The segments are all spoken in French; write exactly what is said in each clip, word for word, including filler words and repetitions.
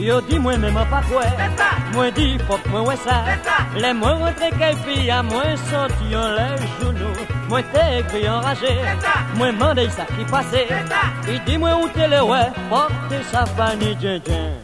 Yo dis moi même pas quoi. Moi dis faut que moi ouais ça. Les moi rentré quelle fille à moi sorti en les genoux. Moi t'es écrit enragé. Moi mandé ça qui passait. Il dit moi où t'es le ouais. Porte sa vanille djen djen.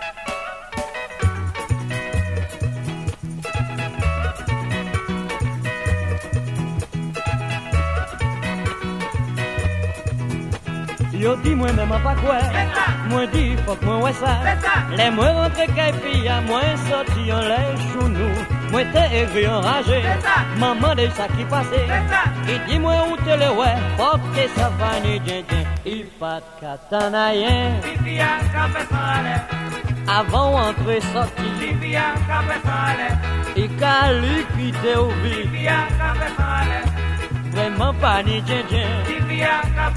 Yo dis moi même pas quoi. Moi dis faut que moi ouais ça. Les moi rentré quelle fille à moi sorti en les genoux. Moi t'es aigri enragé. Maman de ça qui passait. Il dit moi où t'es le ouais. Porte sa vanille djen djen. Il pas de catanayen. Avant entrer sorti. Il a liquidé au vide. Vraiment pas ni djen djen.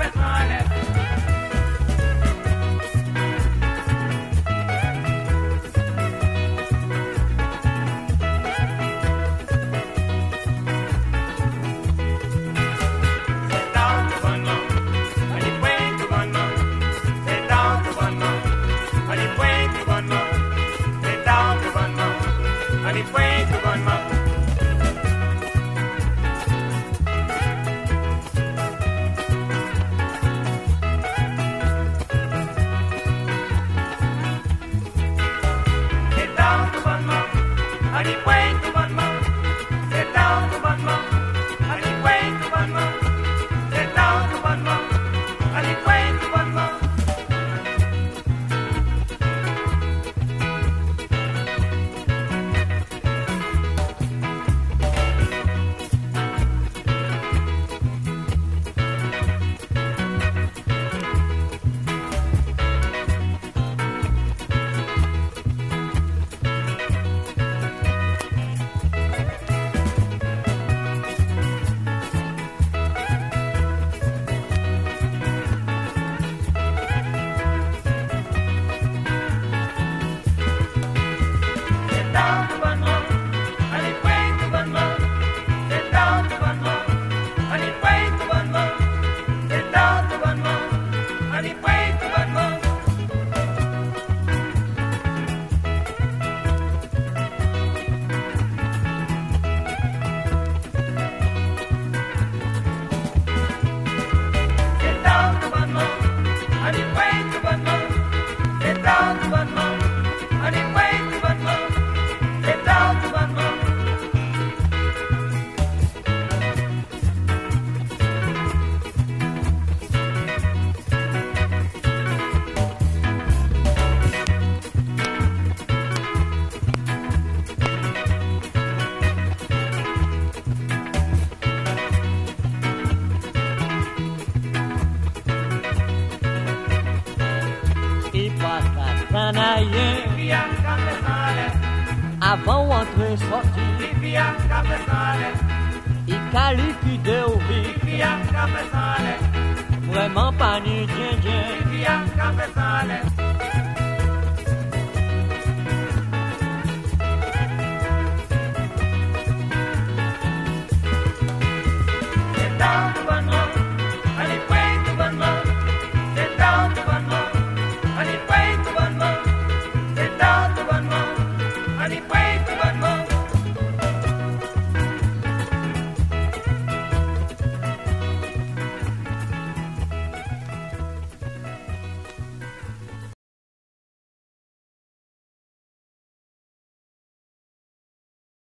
Avant entrer sorti, il a liquidé au vide. Vraiment pas ni djen djen.